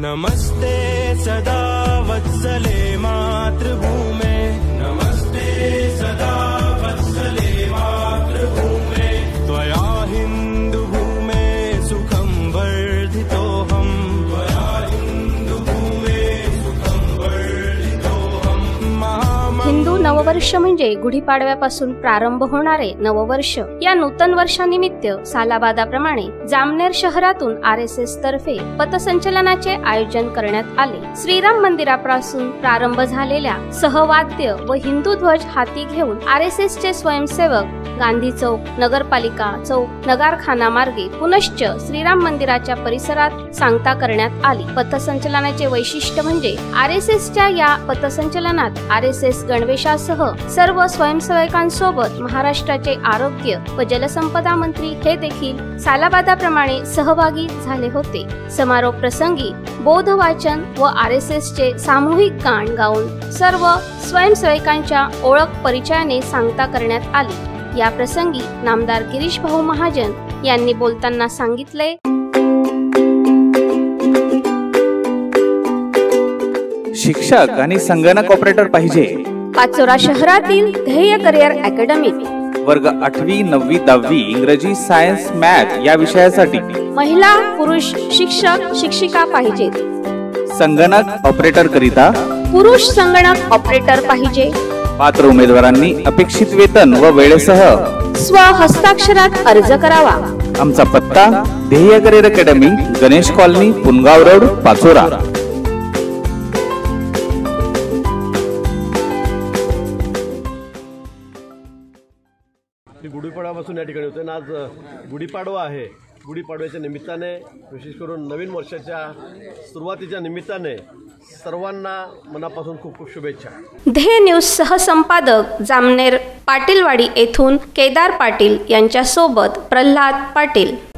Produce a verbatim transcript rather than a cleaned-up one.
नमस्ते सदा वत्सले मातृभूमे, नमस्ते सदा वत्सले मातृभूमे, त्वया हिन्दुभूमे सुखं वर्धितोऽहं, त्वया हिन्दुभूमे सुखं वर्धितोऽहं। हिंदू नववर्ष म्हणजे गुढीपाडव्यापासून प्रारंभ होणारे नववर्ष। या नूतन वर्षानिमित्त सालाबादाप्रमाणे जामनेर शहरातून आर एस एस तर्फे पथसंचलनाचे आयोजन करण्यात आले। श्रीराम मंदिरापासून प्रारंभ झालेल्या सहवाद्य व हिंदू ध्वज हाती घेऊन आर एस एस चे स्वयंसेवक गांधी चौक, नगरपालिका चौक, नगारखाना मार्गे पुनश्च श्रीराम मंदिराच्या परिसरात सांगता करण्यात आली। पथसंचलनाचे वैशिष्ट्य म्हणजे आर एस एस च्या या पथसंचलनात आर एस एस गणवेशासह सर्व स्वयंसेवकांसोबत महाराष्ट्राचे आरोग्य व जलसंपदा मंत्री हे देखील सालाबादाप्रमाणे सहभागी झाले होते। समारोप प्रसंगी बौद्ध वाचन व आर एस एस चे सामूहिक गाण गाऊन सर्व स्वयंसेवकांच्या ओळख परिचयाने सांगता करण्यात आली। या प्रसंगी नामदार गिरीश भाऊ महाजन यांनी बोलताना सांगितले, शिक्षक आणि संगणक ऑपरेटर पाहिजे। पाचोरा शहरातील ध्येय करिअर अकॅडमी वर्ग आठवी नववी दहावी इंग्रजी सायन्स मॅथ या विषयासाठी महिला पुरुष शिक्षक शिक्षिका पाहिजेत। संगणक ऑपरेटर करिता पुरुष संगणक ऑपरेटर पाहिजे। पात्र उमेदवारांनी अपेक्षित वेतन व वेळेसह स्व हस्ताक्षरात अर्ज करावा। आमचा पत्ता Dhyey career academy, Ganesh colony, Pungaon road, Pachora. गुढीपाडव्यापासून या ठिकाणी होते ना। आज गुढीपाडवा आहे। गुढीपाडव्याच्या निमित्ताने विशेष करून नवीन वर्षाच्या सुरुवातीच्या निमित्ताने सर्वांना मनापासून खूप खूप शुभेच्छा। ध्येय न्यूज सहसंपादक जामनेर पाटीलवाडी येथून केदार पाटील यांच्या सोबत प्रल्हाद पाटील।